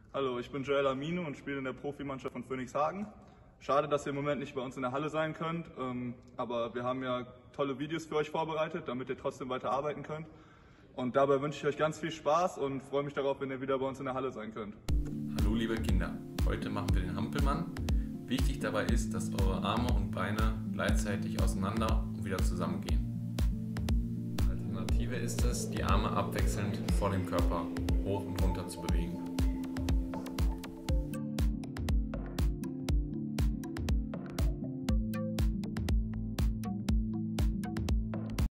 Hallo, ich bin Joel Aminu und spiele in der Profimannschaft von Phönix Hagen. Schade, dass ihr im Moment nicht bei uns in der Halle sein könnt, aber wir haben ja tolle Videos für euch vorbereitet, damit ihr trotzdem weiter arbeiten könnt. Und dabei wünsche ich euch ganz viel Spaß und freue mich darauf, wenn ihr wieder bei uns in der Halle sein könnt. Hallo liebe Kinder, heute machen wir den Hampelmann. Wichtig dabei ist, dass eure Arme und Beine gleichzeitig auseinander und wieder zusammengehen. Alternative ist es, die Arme abwechselnd vor dem Körper hoch und runter zu bewegen.